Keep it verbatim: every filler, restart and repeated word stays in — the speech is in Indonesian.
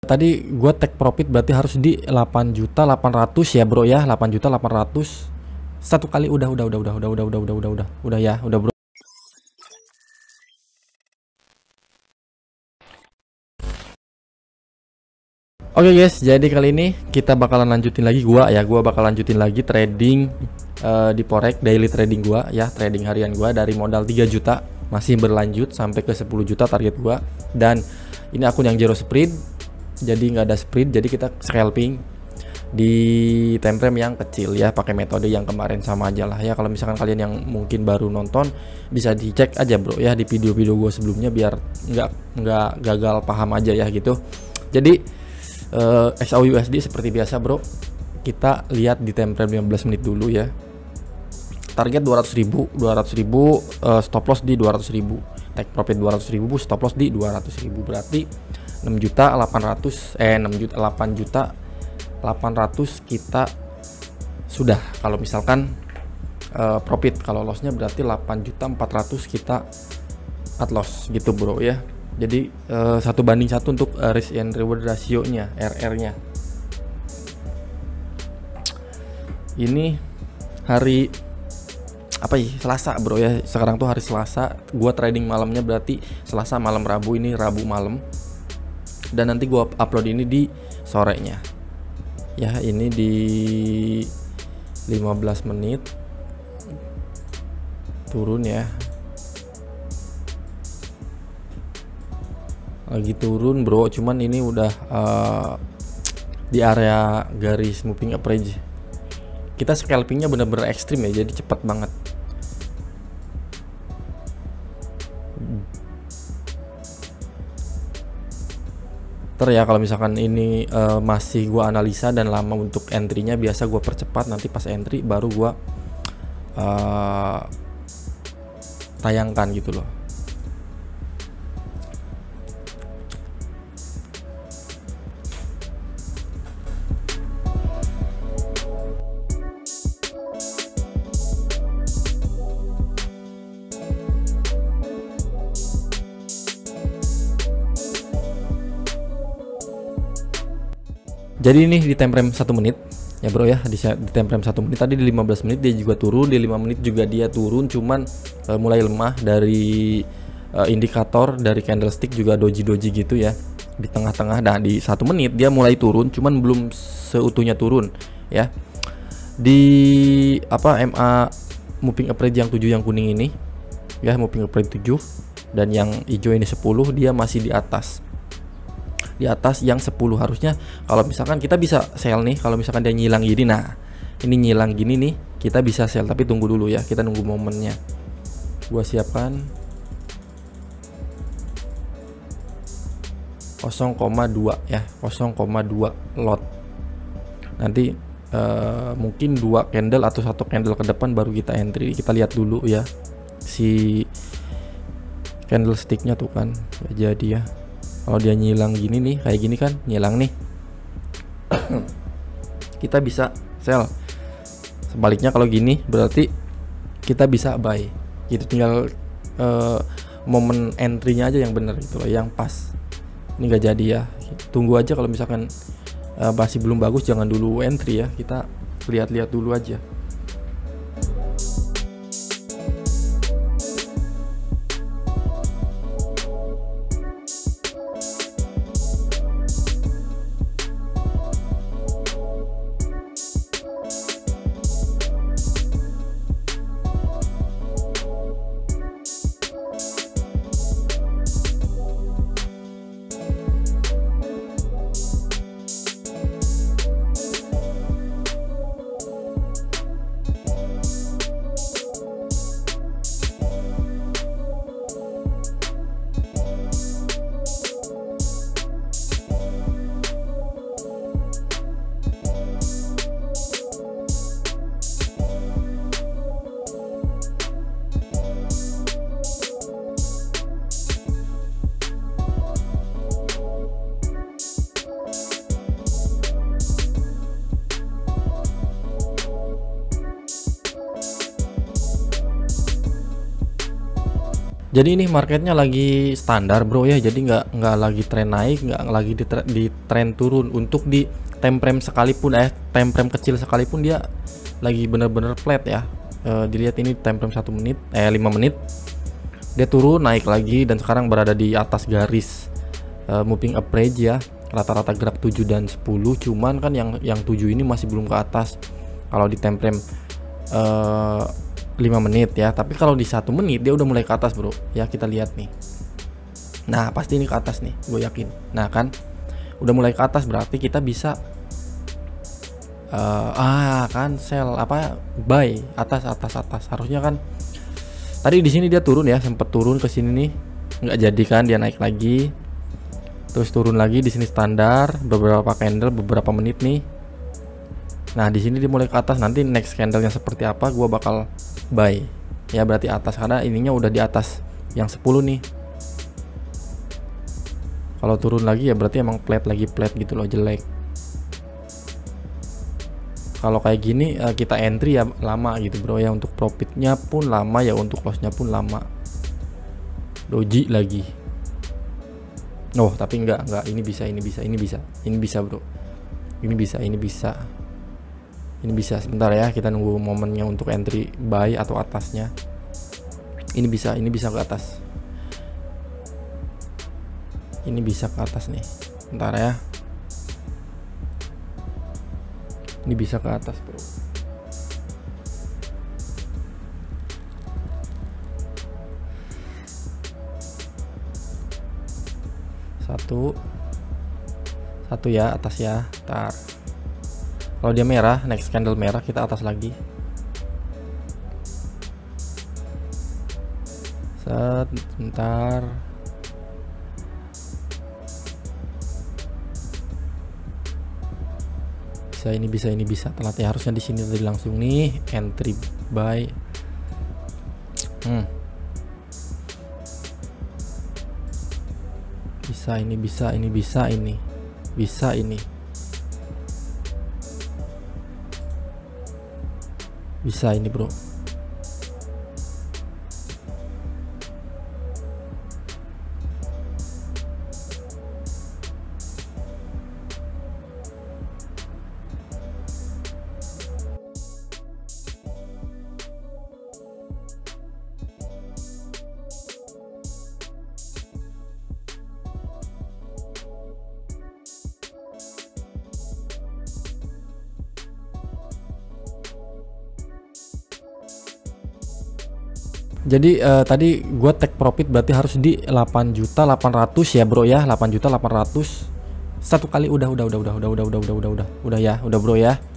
tadi gua take profit berarti harus di delapan juta delapan ratus ya bro ya, delapan juta delapan ratus satu kali. Udah udah udah udah udah udah udah udah udah udah udah ya udah bro. Oke guys, jadi kali ini kita bakalan lanjutin lagi gua ya, gua bakal lanjutin lagi trading uh, di forex, daily trading gua ya, trading harian gua dari modal tiga juta masih berlanjut sampai ke sepuluh juta target gua. Dan ini akun yang zero sprint, jadi nggak ada sprint, jadi kita scalping di time frame yang kecil ya, pakai metode yang kemarin sama aja lah ya. Kalau misalkan kalian yang mungkin baru nonton bisa dicek aja bro ya di video-video gue sebelumnya biar nggak nggak gagal paham aja ya gitu. Jadi uh, X A U U S D seperti biasa bro, kita lihat di time frame lima belas menit dulu ya. Target dua ratus ribu, dua ratus ribu, uh, stop loss di dua ratus ribu, take profit dua ratus ribu, stop loss di dua ratus ribu, berarti enam juta delapan ratus eh enam juta delapan juta delapan ratus kita sudah. Kalau misalkan uh, profit, kalau lossnya berarti delapan juta empat ratus kita at loss gitu bro ya. Jadi uh, satu banding satu untuk uh, risk and reward rasionya, R R-nya. Ini hari apa ya, Selasa bro ya. Sekarang tuh hari Selasa, gua trading malamnya berarti Selasa malam, Rabu ini Rabu malam. Dan nanti gua upload ini di sorenya ya, ini di lima belas menit turun ya, lagi turun bro, cuman ini udah uh, di area garis moving average. Kita scalpingnya bener-bener ekstrim ya, jadi cepet banget. Ter ya kalau misalkan ini uh, masih gua analisa dan lama untuk entry-nya, biasa gua percepat, nanti pas entry baru gua uh, tayangkan gitu loh. Jadi ini di time frame satu menit ya bro ya, di, di time frame satu menit. Tadi di lima belas menit dia juga turun, di lima menit juga dia turun, cuman uh, mulai lemah dari uh, indikator, dari candlestick juga doji-doji gitu ya di tengah-tengah. Nah di satu menit dia mulai turun, cuman belum seutuhnya turun ya. Di apa M A moving average yang tujuh yang kuning ini ya, moving average tujuh, dan yang hijau ini sepuluh, dia masih di atas di atas yang sepuluh. Harusnya kalau misalkan kita bisa sell nih, kalau misalkan dia nyilang gini, nah ini nyilang gini nih, kita bisa sell, tapi tunggu dulu ya, kita nunggu momennya. Gua siapkan nol koma dua ya, nol koma dua lot. Nanti uh, mungkin dua candle atau satu candle ke depan baru kita entry. Kita lihat dulu ya si candlesticknya tuh kan ya, jadi ya kalau dia nyilang gini nih, kayak gini kan nyilang nih, kita bisa sell. Sebaliknya kalau gini berarti kita bisa buy gitu. Tinggal uh, momen entry-nya aja yang bener gitu loh, yang pas. Ini nggak jadi ya, tunggu aja. Kalau misalkan uh, masih belum bagus, jangan dulu entry ya, kita lihat-lihat dulu aja. Jadi ini marketnya lagi standar bro ya, jadi nggak nggak lagi tren naik, nggak lagi di, tre, di tren turun. Untuk di time frame sekalipun eh time frame kecil sekalipun dia lagi bener-bener flat ya. E, dilihat ini time frame satu menit eh lima menit dia turun naik lagi dan sekarang berada di atas garis e, moving average ya, rata-rata gerak tujuh dan sepuluh. Cuman kan yang yang tujuh ini masih belum ke atas kalau di time frame e, lima menit ya, tapi kalau di satu menit dia udah mulai ke atas bro ya. Kita lihat nih, nah pasti ini ke atas nih, gue yakin. Nah kan udah mulai ke atas, berarti kita bisa uh, ah kan sell apa buy atas atas atas. Harusnya kan tadi di sini dia turun ya, sempet turun ke sini nih, nggak jadi kan, dia naik lagi terus turun lagi. Di sini standar beberapa candle beberapa menit nih. Nah di sini dia mulai ke atas, nanti next candlenya seperti apa gua bakal buy ya, berarti atas karena ininya udah di atas yang sepuluh nih. Kalau turun lagi ya berarti emang flat lagi, flat gitu loh, jelek. Kalau kayak gini kita entry ya lama gitu bro ya, untuk profitnya pun lama ya, untuk lossnya pun lama. Doji lagi. Oh tapi enggak enggak ini bisa ini bisa ini bisa ini bisa bro, ini bisa ini bisa ini bisa. Sebentar ya, kita nunggu momennya untuk entry buy atau atasnya. Ini bisa ini bisa ke atas, ini bisa ke atas nih. Bentar ya, ini bisa ke atas bro. Satu satu ya, atas ya. Ntar kalau dia merah, next candle merah, kita atas lagi. Set, bentar. Bisa ini bisa ini bisa telat ya, harusnya di sini tadi langsung nih entry buy. Hmm. Bisa ini bisa ini bisa ini bisa ini bisa ini bro. Jadi uh, tadi gua take profit berarti harus di delapan juta delapan ratus ya bro ya, delapan juta delapan ratus satu kali. Udah udah udah udah udah udah udah udah udah udah udah ya udah bro ya.